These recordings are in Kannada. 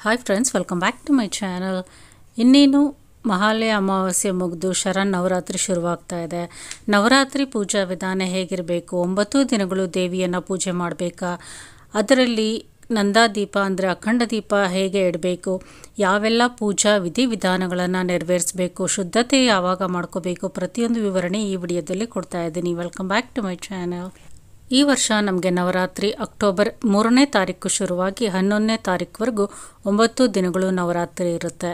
Hi friends, welcome back to my channel. ಇನ್ನೇನು ಮಹಾಲಯ ಅಮಾವಾಸ್ಯೆ ಮುಗಿದು ನವರಾತ್ರಿ ಶುರುವಾಗ್ತಾ ಇದೆ. ನವರಾತ್ರಿ ಪೂಜಾ ವಿಧಾನ ಹೇಗಿರಬೇಕು, 9 ದಿನಗಳು ದೇವಿಯನ್ನು ಪೂಜೆ ಮಾಡಬೇಕಾ, ಅದರಲ್ಲಿ ನಂದಾದೀಪ ಅಂದರೆ ಅಖಂಡ ದೀಪ ಹೇಗೆ ಇಡಬೇಕು, ಯಾವೆಲ್ಲ ಪೂಜಾ ವಿಧಿವಿಧಾನಗಳನ್ನು ನೆರವೇರಿಸಬೇಕು, ಶುದ್ಧತೆ ಯಾವಾಗ ಮಾಡ್ಕೋಬೇಕು, ಪ್ರತಿಯೊಂದು ವಿವರಣೆ ಈ ವಿಡಿಯೋದಲ್ಲಿ ಕೊಡ್ತಾ ಇದ್ದೀನಿ. Welcome back to my channel. ಈ ವರ್ಷ ನಮಗೆ ನವರಾತ್ರಿ ಅಕ್ಟೋಬರ್ 3ನೇ ತಾರೀಕು ಶುರುವಾಗಿ 11ನೇ ತಾರೀಕುವರೆಗೂ 9 ದಿನಗಳು ನವರಾತ್ರಿ ಇರುತ್ತೆ.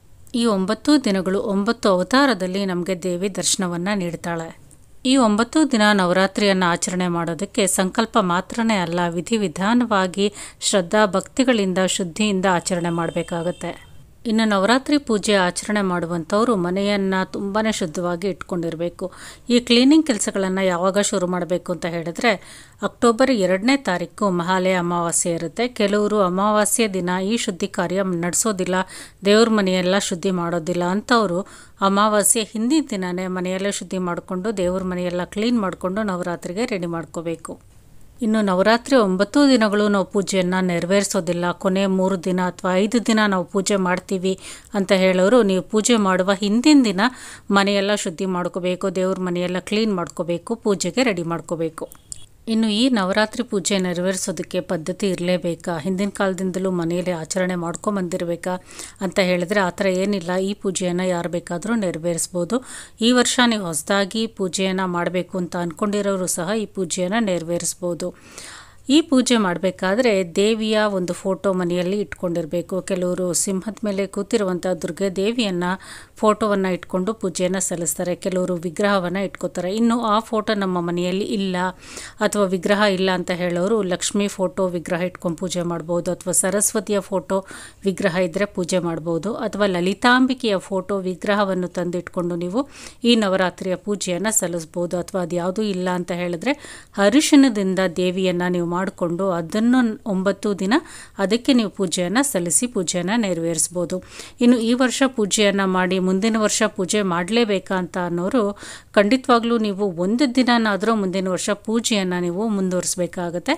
ಈ 9 ದಿನಗಳು 9 ಅವತಾರದಲ್ಲಿ ನಮಗೆ ದೇವಿ ದರ್ಶನವನ್ನು ನೀಡ್ತಾಳೆ. ಈ 9 ದಿನ ನವರಾತ್ರಿಯನ್ನು ಆಚರಣೆ ಮಾಡೋದಕ್ಕೆ ಸಂಕಲ್ಪ ಮಾತ್ರನೇ ಅಲ್ಲ, ವಿಧಿವಿಧಾನವಾಗಿ ಶ್ರದ್ಧಾ ಭಕ್ತಿಗಳಿಂದ ಶುದ್ಧಿಯಿಂದ ಆಚರಣೆ ಮಾಡಬೇಕಾಗತ್ತೆ. ಇನ್ನು ನವರಾತ್ರಿ ಪೂಜೆ ಆಚರಣೆ ಮಾಡುವಂಥವರು ಮನೆಯನ್ನು ತುಂಬಾ ಶುದ್ಧವಾಗಿ ಇಟ್ಕೊಂಡಿರಬೇಕು. ಈ ಕ್ಲೀನಿಂಗ್ ಕೆಲಸಗಳನ್ನು ಯಾವಾಗ ಶುರು ಮಾಡಬೇಕು ಅಂತ ಹೇಳಿದ್ರೆ, ಅಕ್ಟೋಬರ್ 2ನೇ ತಾರೀಕು ಮಹಾಲಯ ಅಮಾವಾಸ್ಯೆ ಇರುತ್ತೆ. ಕೆಲವರು ಅಮಾವಾಸ್ಯೆ ದಿನ ಈ ಶುದ್ಧಿ ಕಾರ್ಯ ನಡೆಸೋದಿಲ್ಲ, ದೇವ್ರ ಮನೆಯೆಲ್ಲ ಶುದ್ಧಿ ಮಾಡೋದಿಲ್ಲ ಅಂಥವರು ಅಮಾವಾಸ್ಯೆ ಹಿಂದಿನ ದಿನವೇ ಮನೆಯಲ್ಲೇ ಶುದ್ಧಿ ಮಾಡಿಕೊಂಡು ದೇವ್ರ ಮನೆಯೆಲ್ಲ ಕ್ಲೀನ್ ಮಾಡಿಕೊಂಡು ನವರಾತ್ರಿಗೆ ರೆಡಿ ಮಾಡ್ಕೋಬೇಕು. ಇನ್ನು ನವರಾತ್ರಿ 9 ದಿನಗಳು ನಾವು ಪೂಜೆಯನ್ನು ನೆರವೇರಿಸೋದಿಲ್ಲ, ಕೊನೆ 3 ದಿನ ಅಥವಾ 5 ದಿನ ನಾವು ಪೂಜೆ ಮಾಡ್ತೀವಿ ಅಂತ ಹೇಳೋರು, ನೀವು ಪೂಜೆ ಮಾಡುವ ಹಿಂದಿನ ದಿನ ಮನೆಯೆಲ್ಲ ಶುದ್ಧಿ ಮಾಡ್ಕೋಬೇಕು, ದೇವ್ರ ಮನೆಯೆಲ್ಲ ಕ್ಲೀನ್ ಮಾಡ್ಕೋಬೇಕು, ಪೂಜೆಗೆ ರೆಡಿ ಮಾಡ್ಕೋಬೇಕು. ಇನ್ನು ಈ ನವರಾತ್ರಿ ಪೂಜೆ ನೆರವೇರಿಸೋದಕ್ಕೆ ಪದ್ಧತಿ ಇರಲೇಬೇಕಾ, ಹಿಂದಿನ ಕಾಲದಿಂದಲೂ ಮನೆಯಲ್ಲಿ ಆಚರಣೆ ಮಾಡ್ಕೊಂಬಂದಿರಬೇಕಾ ಅಂತ ಹೇಳಿದ್ರೆ ಆ ಥರ ಏನಿಲ್ಲ. ಈ ಪೂಜೆಯನ್ನು ಯಾರು ಬೇಕಾದರೂ ನೆರವೇರಿಸ್ಬೋದು. ಈ ವರ್ಷ ನೀವು ಹೊಸದಾಗಿ ಪೂಜೆಯನ್ನು ಮಾಡಬೇಕು ಅಂತ ಅಂದ್ಕೊಂಡಿರೋರು ಸಹ ಈ ಪೂಜೆಯನ್ನು ನೆರವೇರಿಸ್ಬೋದು. ಈ ಪೂಜೆ ಮಾಡಬೇಕಾದ್ರೆ ದೇವಿಯ ಒಂದು ಫೋಟೋ ಮನೆಯಲ್ಲಿ ಇಟ್ಕೊಂಡಿರಬೇಕು. ಕೆಲವರು ಸಿಂಹದ ಮೇಲೆ ಕೂತಿರುವಂಥ ದುರ್ಗೆ ದೇವಿಯನ್ನು ಫೋಟೋವನ್ನು ಇಟ್ಕೊಂಡು ಪೂಜೆಯನ್ನು ಸಲ್ಲಿಸ್ತಾರೆ, ಕೆಲವರು ವಿಗ್ರಹವನ್ನು ಇಟ್ಕೋತಾರೆ. ಇನ್ನು ಆ ಫೋಟೋ ನಮ್ಮ ಮನೆಯಲ್ಲಿ ಇಲ್ಲ ಅಥವಾ ವಿಗ್ರಹ ಇಲ್ಲ ಅಂತ ಹೇಳೋರು ಲಕ್ಷ್ಮೀ ಫೋಟೋ ವಿಗ್ರಹ ಇಟ್ಕೊಂಡು ಪೂಜೆ ಮಾಡ್ಬೋದು, ಅಥವಾ ಸರಸ್ವತಿಯ ಫೋಟೋ ವಿಗ್ರಹ ಇದ್ದರೆ ಪೂಜೆ ಮಾಡ್ಬೋದು, ಅಥವಾ ಲಲಿತಾಂಬಿಕೆಯ ಫೋಟೋ ವಿಗ್ರಹವನ್ನು ತಂದಿಟ್ಕೊಂಡು ನೀವು ಈ ನವರಾತ್ರಿಯ ಪೂಜೆಯನ್ನು ಸಲ್ಲಿಸ್ಬೋದು. ಅಥವಾ ಅದು ಯಾವುದೂ ಇಲ್ಲ ಅಂತ ಹೇಳಿದ್ರೆ ಅರಿಶಿಣದಿಂದ ದೇವಿಯನ್ನು ನೀವು ಮಾಡಿಕೊಂಡು ಅದನ್ನು 9 ದಿನ ಅದಕ್ಕೆ ನೀವು ಪೂಜೆಯನ್ನು ಸಲ್ಲಿಸಿ ಪೂಜೆಯನ್ನು ನೆರವೇರಿಸ್ಬೋದು. ಇನ್ನು ಈ ವರ್ಷ ಪೂಜೆಯನ್ನು ಮಾಡಿ ಮುಂದಿನ ವರ್ಷ ಪೂಜೆ ಮಾಡಲೇಬೇಕಾ ಅಂತ ಅನ್ನೋರು ಖಂಡಿತವಾಗ್ಲೂ ನೀವು 1 ದಿನನಾದರೂ ಮುಂದಿನ ವರ್ಷ ಪೂಜೆಯನ್ನು ನೀವು ಮುಂದುವರಿಸಬೇಕಾಗತ್ತೆ.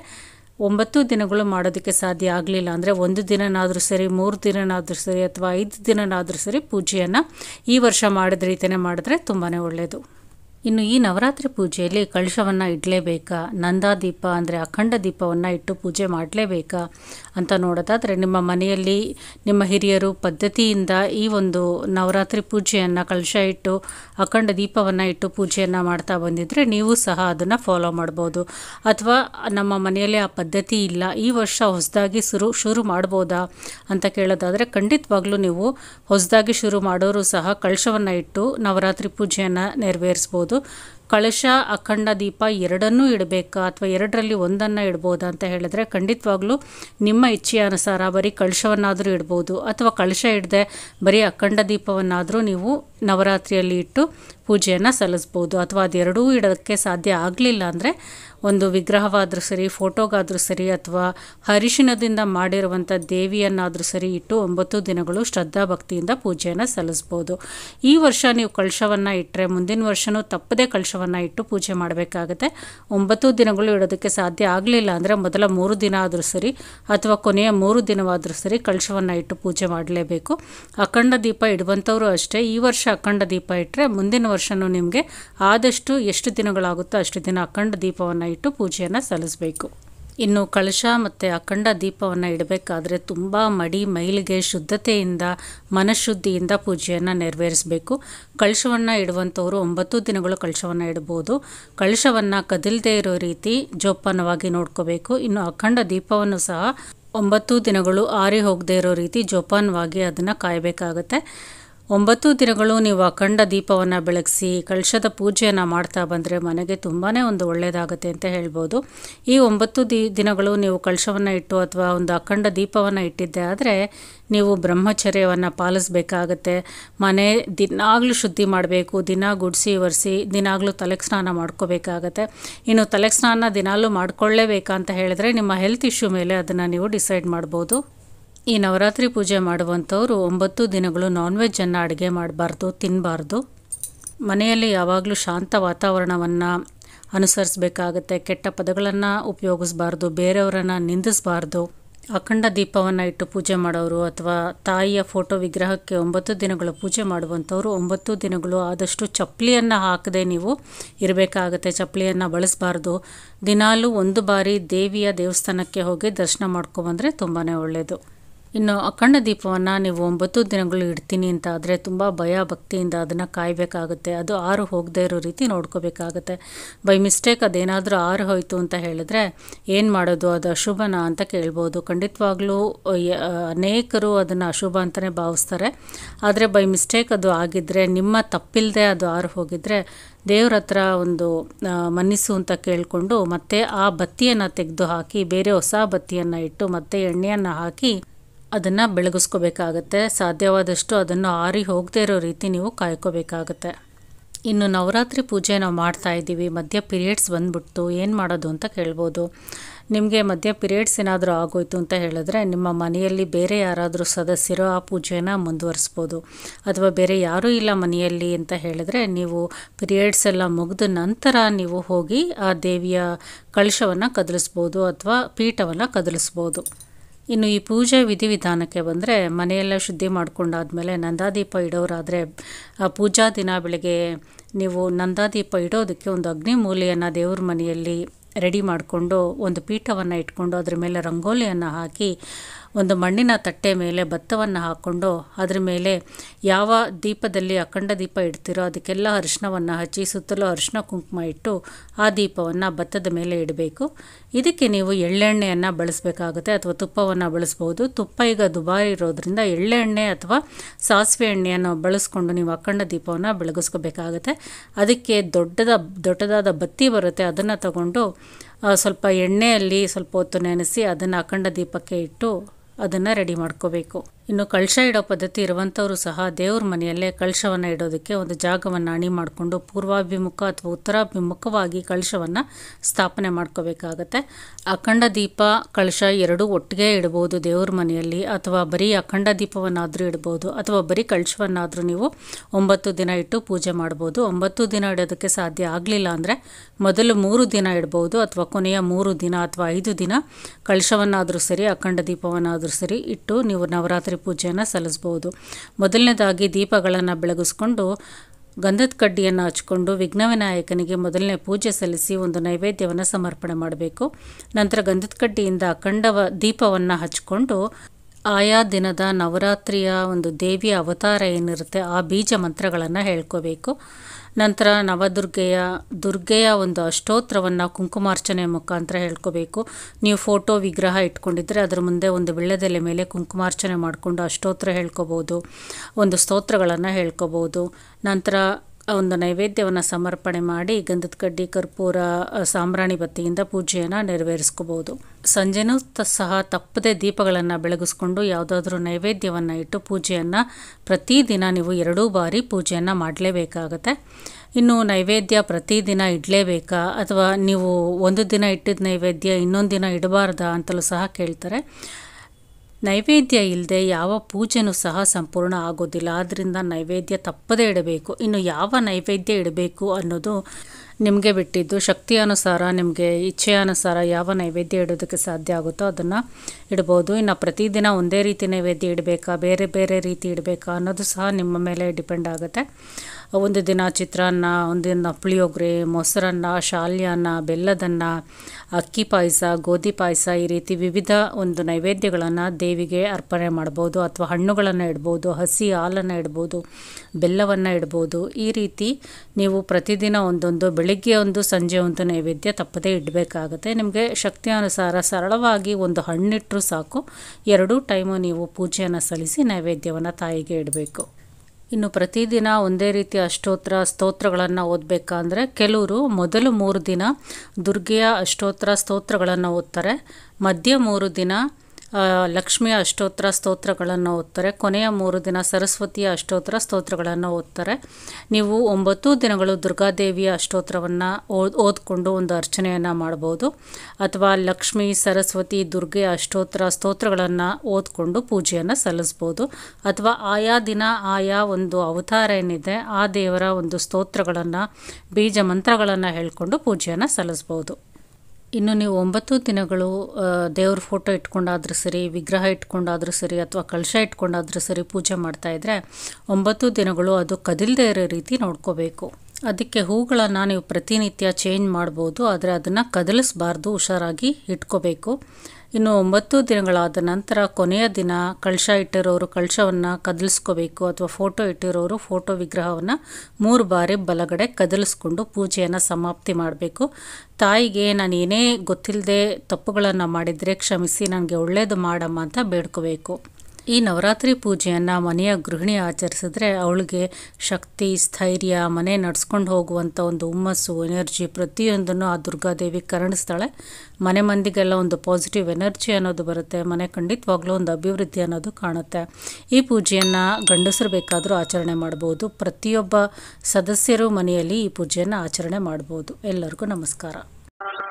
9 ದಿನಗಳು ಮಾಡೋದಕ್ಕೆ ಸಾಧ್ಯ ಆಗಲಿಲ್ಲ ಅಂದರೆ 1 ದಿನನಾದರೂ ಸರಿ, 3 ದಿನನಾದರೂ ಸರಿ, ಅಥವಾ 5 ದಿನನಾದರೂ ಸರಿ ಪೂಜೆಯನ್ನು ಈ ವರ್ಷ ಮಾಡಿದ ರೀತಿಯೇ ಮಾಡಿದ್ರೆ ತುಂಬಾ ಒಳ್ಳೆಯದು. ಇನ್ನು ಈ ನವರಾತ್ರಿ ಪೂಜೆಯಲ್ಲಿ ಕಳಶವನ್ನು ಇಡಲೇಬೇಕಾ, ನಂದಾದೀಪ ಅಂದರೆ ಅಖಂಡ ದೀಪವನ್ನು ಇಟ್ಟು ಪೂಜೆ ಮಾಡಲೇಬೇಕಾ ಅಂತ ನೋಡೋದಾದರೆ, ನಿಮ್ಮ ಮನೆಯಲ್ಲಿ ನಿಮ್ಮ ಹಿರಿಯರು ಪದ್ಧತಿಯಿಂದ ಈ ಒಂದು ನವರಾತ್ರಿ ಪೂಜೆಯನ್ನು ಕಳಶ ಇಟ್ಟು ಅಖಂಡ ದೀಪವನ್ನು ಇಟ್ಟು ಪೂಜೆಯನ್ನು ಮಾಡ್ತಾ ಬಂದಿದ್ದರೆ ನೀವು ಸಹ ಅದನ್ನು ಫಾಲೋ ಮಾಡ್ಬೋದು. ಅಥವಾ ನಮ್ಮ ಮನೆಯಲ್ಲಿ ಆ ಪದ್ಧತಿ ಇಲ್ಲ, ಈ ವರ್ಷ ಹೊಸದಾಗಿ ಶುರು ಮಾಡ್ಬೋದಾ ಅಂತ ಕೇಳೋದಾದರೆ ಖಂಡಿತವಾಗ್ಲೂ ನೀವು ಹೊಸದಾಗಿ ಶುರು ಮಾಡೋರು ಸಹ ಕಳಶವನ್ನು ಇಟ್ಟು ನವರಾತ್ರಿ ಪೂಜೆಯನ್ನು ನೆರವೇರಿಸ್ಬೋದು. ಕಳಶ ಅಖಂಡ ದೀಪ ಎರಡನ್ನೂ ಇಡಬೇಕಾ ಅಥವಾ ಎರಡರಲ್ಲಿ ಒಂದನ್ನು ಇಡ್ಬೋದಾ ಅಂತ ಹೇಳಿದ್ರೆ ಖಂಡಿತವಾಗ್ಲೂ ನಿಮ್ಮ ಇಚ್ಛೆಯ ಅನುಸಾರ ಬರೀ ಕಳಶವನ್ನಾದರೂ ಇಡ್ಬೋದು, ಅಥವಾ ಕಳಶ ಇಡದೆ ಬರೀ ಅಖಂಡ ದೀಪವನ್ನಾದರೂ ನೀವು ನವರಾತ್ರಿಯಲ್ಲಿ ಇಟ್ಟು ಪೂಜೆಯನ್ನು ಸಲ್ಲಿಸ್ಬೋದು. ಅಥವಾ ಅದೆರಡೂ ಇಡೋಕ್ಕೆ ಸಾಧ್ಯ ಆಗಲಿಲ್ಲ ಅಂದರೆ ಒಂದು ವಿಗ್ರಹವಾದರೂ ಸರಿ, ಫೋಟೋಗಾದರೂ ಸರಿ, ಅಥವಾ ಅರಿಶಿಣದಿಂದ ಮಾಡಿರುವಂಥ ದೇವಿಯನ್ನಾದರೂ ಸರಿ ಇಟ್ಟು 9 ದಿನಗಳು ಶ್ರದ್ಧಾ ಭಕ್ತಿಯಿಂದ ಪೂಜೆಯನ್ನು ಸಲ್ಲಿಸ್ಬೋದು. ಈ ವರ್ಷ ನೀವು ಕಳಶವನ್ನು ಇಟ್ಟರೆ ಮುಂದಿನ ವರ್ಷವೂ ತಪ್ಪದೇ ಕಳಶವನ್ನು ಇಟ್ಟು ಪೂಜೆ ಮಾಡಬೇಕಾಗತ್ತೆ. 9 ದಿನಗಳು ಇಡೋದಕ್ಕೆ ಸಾಧ್ಯ ಆಗಲಿಲ್ಲ ಅಂದರೆ ಮೊದಲ 3 ದಿನ ಆದರೂ ಸರಿ ಅಥವಾ ಕೊನೆಯ 3 ದಿನವಾದರೂ ಸರಿ ಕಳಶವನ್ನು ಇಟ್ಟು ಪೂಜೆ ಮಾಡಲೇಬೇಕು. ಅಖಂಡ ದೀಪ ಇಡುವಂಥವರು ಅಷ್ಟೇ, ಈ ವರ್ಷ ಅಖಂಡ ದೀಪ ಇಟ್ಟರೆ ಮುಂದಿನ ವರ್ಷವೂ ನಿಮಗೆ ಆದಷ್ಟು ಎಷ್ಟು ದಿನಗಳಾಗುತ್ತೋ ಅಷ್ಟು ದಿನ ಅಖಂಡ ದೀಪವನ್ನು ಇಟ್ಟು ಪೂಜೆಯನ್ನು ಸಲ್ಲಿಸಬೇಕು. ಇನ್ನು ಕಳಶ ಮತ್ತು ಅಖಂಡ ದೀಪವನ್ನು ಇಡಬೇಕಾದ್ರೆ ತುಂಬ ಮೈಲಿಗೆ ಶುದ್ಧತೆಯಿಂದ ಮನಃಶುದ್ಧಿಯಿಂದ ಪೂಜೆಯನ್ನು ನೆರವೇರಿಸಬೇಕು. ಕಳಶವನ್ನು ಇಡುವಂಥವರು 9 ದಿನಗಳು ಕಳಶವನ್ನು ಇಡ್ಬೋದು. ಕಳಶವನ್ನು ಕದಲದೇ ಇರೋ ರೀತಿ ಜೋಪಾನವಾಗಿ ನೋಡ್ಕೋಬೇಕು. ಇನ್ನು ಅಖಂಡ ದೀಪವನ್ನು ಸಹ 9 ದಿನಗಳು ಆರಿ ಹೋಗದೇ ಇರೋ ರೀತಿ ಜೋಪಾನವಾಗಿ ಅದನ್ನು ಕಾಯಬೇಕಾಗತ್ತೆ. 9 ದಿನಗಳು ನೀವು ಅಖಂಡ ದೀಪವನ್ನು ಬೆಳಗಿಸಿ ಕಳಶದ ಪೂಜೆಯನ್ನು ಮಾಡ್ತಾ ಬಂದರೆ ಮನೆಗೆ ತುಂಬಾ ಒಂದು ಒಳ್ಳೆಯದಾಗುತ್ತೆ ಅಂತ ಹೇಳ್ಬೋದು. ಈ 9 ದಿನಗಳು ನೀವು ಕಳಶವನ್ನು ಇಟ್ಟು ಅಥವಾ ಒಂದು ಅಖಂಡ ದೀಪವನ್ನು ಇಟ್ಟಿದ್ದೆ ಆದರೆ ನೀವು ಬ್ರಹ್ಮಚರ್ಯವನ್ನು ಪಾಲಿಸಬೇಕಾಗತ್ತೆ. ಮನೆ ದಿನಾಗಲೂ ಶುದ್ಧಿ ಮಾಡಬೇಕು, ದಿನ ಗುಡಿಸಿ ಒರೆಸಿ ದಿನಾಗಲೂ ತಲೆಗೆ ಸ್ನಾನ ಮಾಡ್ಕೋಬೇಕಾಗತ್ತೆ. ಇನ್ನು ತಲೆಗೆ ಸ್ನಾನ ದಿನಾಲೂ ಮಾಡ್ಕೊಳ್ಳೇಬೇಕಾ ಅಂತ ಹೇಳಿದ್ರೆ ನಿಮ್ಮ ಹೆಲ್ತ್ ಇಶ್ಯೂ ಮೇಲೆ ಅದನ್ನು ನೀವು ಡಿಸೈಡ್ ಮಾಡ್ಬೋದು. ಈ ನವರಾತ್ರಿ ಪೂಜೆ ಮಾಡುವಂಥವರು 9 ದಿನಗಳು ನಾನ್ ವೆಜ್ಜನ್ನು ಅಡುಗೆ ಮಾಡಬಾರ್ದು, ತಿನ್ನಬಾರ್ದು. ಮನೆಯಲ್ಲಿ ಯಾವಾಗಲೂ ಶಾಂತ ವಾತಾವರಣವನ್ನು ಅನುಸರಿಸಬೇಕಾಗತ್ತೆ. ಕೆಟ್ಟ ಪದಗಳನ್ನು ಉಪಯೋಗಿಸಬಾರ್ದು, ಬೇರೆಯವರನ್ನು ನಿಂದಿಸಬಾರ್ದು. ಅಖಂಡ ದೀಪವನ್ನು ಇಟ್ಟು ಪೂಜೆ ಮಾಡೋರು ಅಥವಾ ತಾಯಿಯ ಫೋಟೋ ವಿಗ್ರಹಕ್ಕೆ 9 ದಿನಗಳು ಪೂಜೆ ಮಾಡುವಂಥವ್ರು 9 ದಿನಗಳು ಆದಷ್ಟು ಚಪ್ಪಲಿಯನ್ನು ಹಾಕದೆ ನೀವು ಇರಬೇಕಾಗತ್ತೆ. ಚಪ್ಪಲಿಯನ್ನು ಬಳಸಬಾರ್ದು. ದಿನಾಲೂ ಒಂದು ಬಾರಿ ದೇವಿಯ ದೇವಸ್ಥಾನಕ್ಕೆ ಹೋಗಿ ದರ್ಶನ ಮಾಡ್ಕೊಬಂದರೆ ತುಂಬಾ ಒಳ್ಳೆಯದು. ಇನ್ನು ಅಖಂಡ ದೀಪವನ್ನು ನೀವು 9 ದಿನಗಳು ಇಡ್ತೀನಿ ಅಂತ ಆದರೆ ತುಂಬ ಭಯ ಭಕ್ತಿಯಿಂದ ಅದನ್ನು ಕಾಯಬೇಕಾಗುತ್ತೆ. ಅದು ಆರು ಹೋಗದೇ ಇರೋ ರೀತಿ ನೋಡ್ಕೋಬೇಕಾಗತ್ತೆ. ಬೈ ಮಿಸ್ಟೇಕ್ ಅದೇನಾದರೂ ಆರು ಹೋಯಿತು ಅಂತ ಹೇಳಿದ್ರೆ ಏನು ಮಾಡೋದು, ಅದು ಅಶುಭನ ಅಂತ ಕೇಳ್ಬೋದು. ಖಂಡಿತವಾಗ್ಲೂ ಅನೇಕರು ಅದನ್ನು ಅಶುಭ ಅಂತಲೇ ಭಾವಿಸ್ತಾರೆ. ಆದರೆ ಬೈ ಮಿಸ್ಟೇಕ್ ಅದು ಆಗಿದ್ದರೆ, ನಿಮ್ಮ ತಪ್ಪಿಲ್ಲದೆ ಅದು ಆರು ಹೋಗಿದ್ರೆ ದೇವ್ರ ಹತ್ರ ಒಂದು ಮನ್ನಿಸು ಅಂತ ಕೇಳಿಕೊಂಡು ಮತ್ತೆ ಆ ಬತ್ತಿಯನ್ನು ತೆಗೆದು ಹಾಕಿ ಬೇರೆ ಹೊಸ ಬತ್ತಿಯನ್ನು ಇಟ್ಟು ಮತ್ತೆ ಎಣ್ಣೆಯನ್ನು ಹಾಕಿ ಅದನ್ನು ಬೆಳಗಿಸ್ಕೋಬೇಕಾಗತ್ತೆ. ಸಾಧ್ಯವಾದಷ್ಟು ಅದನ್ನು ಆರಿ ಹೋಗದೇ ಇರೋ ರೀತಿ ನೀವು ಕಾಯ್ಕೋಬೇಕಾಗತ್ತೆ. ಇನ್ನು ನವರಾತ್ರಿ ಪೂಜೆ ನಾವು ಮಾಡ್ತಾ ಇದ್ದೀವಿ, ಮಧ್ಯ ಪೀರಿಯಡ್ಸ್ ಬಂದ್ಬಿಟ್ಟು ಏನು ಮಾಡೋದು ಅಂತ ಕೇಳ್ಬೋದು. ನಿಮಗೆ ಮಧ್ಯ ಪೀರಿಯಡ್ಸ್ ಏನಾದರೂ ಆಗೋಯ್ತು ಅಂತ ಹೇಳಿದ್ರೆ ನಿಮ್ಮ ಮನೆಯಲ್ಲಿ ಬೇರೆ ಯಾರಾದರೂ ಸದಸ್ಯರು ಆ ಪೂಜೆನ ಮುಂದುವರಿಸ್ಬೋದು. ಅಥವಾ ಬೇರೆ ಯಾರೂ ಇಲ್ಲ ಮನೆಯಲ್ಲಿ ಅಂತ ಹೇಳಿದ್ರೆ ನೀವು ಪೀರಿಯಡ್ಸ್ ಎಲ್ಲ ಮುಗಿದ ನಂತರ ನೀವು ಹೋಗಿ ಆ ದೇವಿಯ ಕಳಶವನ್ನು ಕದಲಿಸ್ಬೋದು ಅಥವಾ ಪೀಠವನ್ನು ಕದಲಿಸ್ಬೋದು. ಇನ್ನು ಈ ಪೂಜೆ ವಿಧಿವಿಧಾನಕ್ಕೆ ಬಂದರೆ ಮನೆಯೆಲ್ಲ ಶುದ್ಧಿ ಮಾಡ್ಕೊಂಡಾದ್ಮೇಲೆ ನಂದಾದೀಪ ಇಡೋರಾದರೆ ಆ ಪೂಜಾ ದಿನ ಬೆಳಗ್ಗೆ ನೀವು ನಂದಾದೀಪ ಇಡೋದಕ್ಕೆ ಒಂದು ಅಗ್ನಿ ಮೂಲೆಯನ್ನು ದೇವ್ರ ಮನೆಯಲ್ಲಿ ರೆಡಿ ಮಾಡಿಕೊಂಡು ಒಂದು ಪೀಠವನ್ನು ಇಟ್ಕೊಂಡು ಅದ್ರ ಮೇಲೆ ರಂಗೋಲಿಯನ್ನು ಹಾಕಿ ಒಂದು ಮಣ್ಣಿನ ತಟ್ಟೆ ಮೇಲೆ ಭತ್ತವನ್ನು ಹಾಕ್ಕೊಂಡು ಅದ್ರ ಮೇಲೆ ಯಾವ ದೀಪದಲ್ಲಿ ಅಖಂಡ ದೀಪ ಇಡ್ತೀರೋ ಅದಕ್ಕೆಲ್ಲ ಅರಿಶಿನವನ್ನು ಹಚ್ಚಿ ಸುತ್ತಲೂ ಅರಿಶಿನ ಕುಂಕುಮ ಇಟ್ಟು ಆ ದೀಪವನ್ನು ಭತ್ತದ ಮೇಲೆ ಇಡಬೇಕು. ಇದಕ್ಕೆ ನೀವು ಎಳ್ಳೆಣ್ಣೆಯನ್ನು ಬಳಸಬೇಕಾಗುತ್ತೆ ಅಥವಾ ತುಪ್ಪವನ್ನು ಬಳಸ್ಬೋದು. ತುಪ್ಪ ಈಗ ದುಬಾರಿ ಇರೋದ್ರಿಂದ ಎಳ್ಳೆಣ್ಣೆ ಅಥವಾ ಸಾಸಿವೆ ಎಣ್ಣೆಯನ್ನು ಬಳಸ್ಕೊಂಡು ನೀವು ಅಖಂಡ ದೀಪವನ್ನು ಬೆಳಗಿಸ್ಕೋಬೇಕಾಗತ್ತೆ. ಅದಕ್ಕೆ ದೊಡ್ಡದಾದ ಬತ್ತಿ ಬರುತ್ತೆ, ಅದನ್ನು ತಗೊಂಡು ಸ್ವಲ್ಪ ಎಣ್ಣೆಯಲ್ಲಿ ಸ್ವಲ್ಪ ಹೊತ್ತು ನೆನೆಸಿ ಅದನ್ನು ಅಖಂಡ ದೀಪಕ್ಕೆ ಇಟ್ಟು ಅದನ್ನು ರೆಡಿ ಮಾಡ್ಕೋಬೇಕು. ಇನ್ನು ಕಳಶ ಇಡೋ ಪದ್ಧತಿ ಇರುವಂಥವರು ಸಹ ದೇವ್ರ ಮನೆಯಲ್ಲೇ ಕಳಶವನ್ನು ಇಡೋದಕ್ಕೆ ಒಂದು ಜಾಗವನ್ನು ಅಣಿ ಮಾಡಿಕೊಂಡು ಪೂರ್ವಾಭಿಮುಖ ಅಥವಾ ಉತ್ತರಾಭಿಮುಖವಾಗಿ ಕಳಶವನ್ನು ಸ್ಥಾಪನೆ ಮಾಡ್ಕೋಬೇಕಾಗತ್ತೆ. ಅಖಂಡ ದೀಪ ಕಳಶ ಎರಡೂ ಒಟ್ಟಿಗೆ ಇಡ್ಬೋದು ದೇವ್ರ ಮನೆಯಲ್ಲಿ, ಅಥವಾ ಬರೀ ಅಖಂಡ ದೀಪವನ್ನಾದರೂ ಇಡ್ಬೋದು, ಅಥವಾ ಬರೀ ಕಳಶವನ್ನಾದರೂ ನೀವು 9 ದಿನ ಇಟ್ಟು ಪೂಜೆ ಮಾಡ್ಬೋದು. 9 ದಿನ ಇಡೋದಕ್ಕೆ ಸಾಧ್ಯ ಆಗಲಿಲ್ಲ ಅಂದರೆ ಮೊದಲು 3 ದಿನ ಇಡ್ಬೋದು, ಅಥವಾ ಕೊನೆಯ 3 ದಿನ ಅಥವಾ 5 ದಿನ ಕಳಶವನ್ನಾದರೂ ಸರಿ ಅಖಂಡ ದೀಪವನ್ನಾದರೂ ಸರಿ ಇಟ್ಟು ನೀವು ನವರಾತ್ರಿ ಪೂಜೆಯನ್ನು ಸಲ್ಲಿಸ್ಬೋದು. ಮೊದಲನೇದಾಗಿ ದೀಪಗಳನ್ನು ಬೆಳಗಿಸ್ಕೊಂಡು ಗಂಧದ ಕಡ್ಡಿಯನ್ನು ಹಚ್ಕೊಂಡು ವಿಘ್ನವಿನಾಯಕನಿಗೆ ಮೊದಲನೇ ಪೂಜೆ ಸಲ್ಲಿಸಿ ಒಂದು ನೈವೇದ್ಯವನ್ನು ಸಮರ್ಪಣೆ ಮಾಡಬೇಕು. ನಂತರ ಗಂಧದ ಕಡ್ಡಿಯಿಂದ ಅಖಂಡ ದೀಪವನ್ನು ಹಚ್ಕೊಂಡು ಆಯಾ ದಿನದ ನವರಾತ್ರಿಯ ಒಂದು ದೇವಿಯ ಅವತಾರ ಏನಿರುತ್ತೆ ಆ ಬೀಜ ಮಂತ್ರಗಳನ್ನು ಹೇಳ್ಕೋಬೇಕು. ನಂತರ ದುರ್ಗೆಯ ಒಂದು ಅಷ್ಟೋತ್ರವನ್ನು ಕುಂಕುಮಾರ್ಚನೆ ಮುಖಾಂತರ ಹೇಳ್ಕೋಬೇಕು. ನೀವು ಫೋಟೋ ವಿಗ್ರಹ ಇಟ್ಕೊಂಡಿದ್ರೆ ಅದರ ಮುಂದೆ ಒಂದು ವಿಳ್ಯದೆಲೆ ಮೇಲೆ ಕುಂಕುಮಾರ್ಚನೆ ಮಾಡಿಕೊಂಡು ಅಷ್ಟೋತ್ರ ಹೇಳ್ಕೋಬೋದು, ಒಂದು ಸ್ತೋತ್ರಗಳನ್ನು ಹೇಳ್ಕೋಬೋದು. ನಂತರ ಒಂದು ನೈವೇದ್ಯವನ್ನು ಸಮರ್ಪಣೆ ಮಾಡಿ ಗಂಧದ ಕಡ್ಡಿ, ಕರ್ಪೂರ, ಸಾಂಬ್ರಾಣಿ ಬತ್ತಿಯಿಂದ ಪೂಜೆಯನ್ನು ನೆರವೇರಿಸ್ಕೋಬೋದು. ಸಂಜೆನೂ ಸಹ ತಪ್ಪದೆ ದೀಪಗಳನ್ನು ಬೆಳಗಿಸ್ಕೊಂಡು ಯಾವುದಾದ್ರೂ ನೈವೇದ್ಯವನ್ನು ಇಟ್ಟು ಪೂಜೆಯನ್ನು ಪ್ರತಿದಿನ ನೀವು 2 ಬಾರಿ ಪೂಜೆಯನ್ನು ಮಾಡಲೇಬೇಕಾಗತ್ತೆ. ಇನ್ನು ನೈವೇದ್ಯ ಪ್ರತಿದಿನ ಇಡಲೇಬೇಕಾ ಅಥವಾ ನೀವು ಒಂದು ದಿನ ಇಟ್ಟಿದ್ದ ನೈವೇದ್ಯ ಇನ್ನೊಂದು ದಿನ ಇಡಬಾರ್ದಾ ಅಂತಲೂ ಸಹ ಕೇಳ್ತಾರೆ. ನೈವೇದ್ಯ ಇಲ್ಲದೆ ಯಾವ ಪೂಜೆನೂ ಸಹ ಸಂಪೂರ್ಣ ಆಗೋದಿಲ್ಲ. ಆದ್ದರಿಂದ ನೈವೇದ್ಯ ತಪ್ಪದೇ ಇಡಬೇಕು. ಇನ್ನು ಯಾವ ನೈವೇದ್ಯ ಇಡಬೇಕು ಅನ್ನೋದು ನಿಮಗೆ ಬಿಟ್ಟಿದ್ದು. ಶಕ್ತಿಯಾನುಸಾರ ನಿಮಗೆ ಇಚ್ಛೆಯಾನುಸಾರ ಯಾವ ನೈವೇದ್ಯ ಇಡೋದಕ್ಕೆ ಸಾಧ್ಯ ಆಗುತ್ತೋ ಅದನ್ನು ಇಡ್ಬೋದು. ಇನ್ನು ಪ್ರತಿದಿನ ಒಂದೇ ರೀತಿ ನೈವೇದ್ಯ ಇಡಬೇಕಾ, ಬೇರೆ ಬೇರೆ ರೀತಿ ಇಡಬೇಕಾ ಅನ್ನೋದು ಸಹ ನಿಮ್ಮ ಮೇಲೆ ಡಿಪೆಂಡ್ ಆಗುತ್ತೆ. ಒಂದು ದಿನ ಚಿತ್ರಾನ್ನ, ಒಂದು ದಿನ ಪುಳಿಯೋಗರೆ, ಮೊಸರನ್ನ, ಶಾಲ್ಯಾನ್ನ, ಬೆಲ್ಲದನ್ನ, ಅಕ್ಕಿ ಪಾಯಸ, ಗೋಧಿ ಪಾಯಸ, ಈ ರೀತಿ ವಿವಿಧ ಒಂದು ನೈವೇದ್ಯಗಳನ್ನು ದೇವಿಗೆ ಅರ್ಪಣೆ ಮಾಡ್ಬೋದು. ಅಥವಾ ಹಣ್ಣುಗಳನ್ನು ಇಡ್ಬೋದು, ಹಸಿ ಹಾಲನ್ನು ಇಡ್ಬೋದು, ಬೆಲ್ಲವನ್ನು ಇಡ್ಬೋದು. ಈ ರೀತಿ ನೀವು ಪ್ರತಿದಿನ ಒಂದೊಂದು, ಬೆಳಿಗ್ಗೆ ಒಂದು, ಸಂಜೆ ಒಂದು ನೈವೇದ್ಯ ತಪ್ಪದೇ ಇಡಬೇಕಾಗುತ್ತೆ. ನಿಮಗೆ ಶಕ್ತಿಯಾನುಸಾರ ಸರಳವಾಗಿ ಒಂದು ಹಣ್ಣಿಟ್ಟರೂ ಸಾಕು. 2 ಟೈಮು ನೀವು ಪೂಜೆಯನ್ನು ಸಲ್ಲಿಸಿ ನೈವೇದ್ಯವನ್ನು ತಾಯಿಗೆ ಇಡಬೇಕು. ಇನ್ನು ಪ್ರತಿದಿನ ಒಂದೇ ರೀತಿಯ ಸ್ತೋತ್ರಗಳನ್ನು ಓದಬೇಕಂದ್ರೆ ಕೆಲವರು ಮೊದಲು 3 ದಿನ ದುರ್ಗೆಯ ಅಷ್ಟೋತ್ರ ಸ್ತೋತ್ರಗಳನ್ನು ಓದ್ತಾರೆ, ಮಧ್ಯ 3 ದಿನ ಲಕ್ಷ್ಮಿಯ ಸ್ತೋತ್ರಗಳನ್ನು ಓದ್ತಾರೆ, ಕೊನೆಯ 3 ದಿನ ಸರಸ್ವತಿಯ ಸ್ತೋತ್ರಗಳನ್ನು ಓದ್ತಾರೆ. ನೀವು 9 ದಿನಗಳು ದುರ್ಗಾದೇವಿಯ ಅಷ್ಟೋತ್ರವನ್ನು ಓದ್ಕೊಂಡು ಒಂದು ಅರ್ಚನೆಯನ್ನು ಮಾಡ್ಬೋದು. ಅಥವಾ ಲಕ್ಷ್ಮಿ, ಸರಸ್ವತಿ, ದುರ್ಗೆಯ ಸ್ತೋತ್ರಗಳನ್ನು ಓದ್ಕೊಂಡು ಪೂಜೆಯನ್ನು ಸಲ್ಲಿಸ್ಬೋದು. ಅಥವಾ ಆಯಾ ದಿನ ಆಯಾ ಒಂದು ಅವತಾರ ಏನಿದೆ ಆ ದೇವರ ಒಂದು ಸ್ತೋತ್ರಗಳನ್ನು, ಬೀಜ ಮಂತ್ರಗಳನ್ನು ಹೇಳ್ಕೊಂಡು ಪೂಜೆಯನ್ನು ಸಲ್ಲಿಸ್ಬೋದು. ಇನ್ನು ನೀವು 9 ದಿನಗಳು ದೇವ್ರ ಫೋಟೋ ಇಟ್ಕೊಂಡಾದ್ರೂ ಸರಿ, ವಿಗ್ರಹ ಇಟ್ಕೊಂಡಾದ್ರೂ ಸರಿ, ಅಥವಾ ಕಳಶ ಇಟ್ಕೊಂಡಾದ್ರೂ ಸರಿ ಪೂಜೆ ಮಾಡ್ತಾಯಿದ್ರೆ 9 ದಿನಗಳು ಅದು ಕದಿಲ್ದೇ ಇರೋ ರೀತಿ ನೋಡ್ಕೋಬೇಕು. ಅದಕ್ಕೆ ಹೂಗಳನ್ನು ನೀವು ಪ್ರತಿನಿತ್ಯ ಚೇಂಜ್ ಮಾಡ್ಬೋದು, ಆದರೆ ಅದನ್ನು ಕದಲಿಸ್ಬಾರ್ದು, ಹುಷಾರಾಗಿ ಇಟ್ಕೋಬೇಕು. ಇನ್ನು 9 ದಿನಗಳಾದ ನಂತರ ಕೊನೆಯ ದಿನ ಕಳಶ ಇಟ್ಟಿರೋರು ಕಳಶವನ್ನು ಕದಲಿಸ್ಕೋಬೇಕು, ಅಥವಾ ಫೋಟೋ ಇಟ್ಟಿರೋರು ಫೋಟೋ ವಿಗ್ರಹವನ್ನು 3 ಬಾರಿ ಬಲಗಡೆ ಕದಲಿಸ್ಕೊಂಡು ಪೂಜೆಯನ್ನು ಸಮಾಪ್ತಿ ಮಾಡಬೇಕು. ತಾಯಿಗೆ ನಾನು ಏನೇ ಗೊತ್ತಿಲ್ಲದೆ ತಪ್ಪುಗಳನ್ನು ಮಾಡಿದರೆ ಕ್ಷಮಿಸಿ, ನನಗೆ ಒಳ್ಳೆಯದು ಮಾಡಮ್ಮ ಅಂತ ಬೇಡ್ಕೋಬೇಕು. ಈ ನವರಾತ್ರಿ ಪೂಜೆಯನ್ನು ಮನೆಯ ಗೃಹಿಣಿ ಆಚರಿಸಿದ್ರೆ ಅವಳಿಗೆ ಶಕ್ತಿ, ಸ್ಥೈರ್ಯ, ಮನೆ ನಡೆಸ್ಕೊಂಡು ಹೋಗುವಂಥ ಒಂದು ಹುಮ್ಮಸ್ಸು, ಎನರ್ಜಿ ಪ್ರತಿಯೊಂದನ್ನು ಆ ದುರ್ಗಾದೇವಿ ಕರುಣಿಸ್ತಾಳೆ. ಮನೆ ಮಂದಿಗೆಲ್ಲ ಒಂದು ಪಾಸಿಟಿವ್ ಎನರ್ಜಿ ಅನ್ನೋದು ಬರುತ್ತೆ, ಮನೆ ಖಂಡಿತವಾಗ್ಲೂ ಒಂದು ಅಭಿವೃದ್ಧಿ ಅನ್ನೋದು ಕಾಣುತ್ತೆ. ಈ ಪೂಜೆಯನ್ನು ಗಂಡಸರು ಬೇಕಾದರೂ ಆಚರಣೆ ಮಾಡ್ಬೋದು, ಪ್ರತಿಯೊಬ್ಬ ಸದಸ್ಯರು ಮನೆಯಲ್ಲಿ ಈ ಪೂಜೆಯನ್ನು ಆಚರಣೆ ಮಾಡ್ಬೋದು. ಎಲ್ಲರಿಗೂ ನಮಸ್ಕಾರ.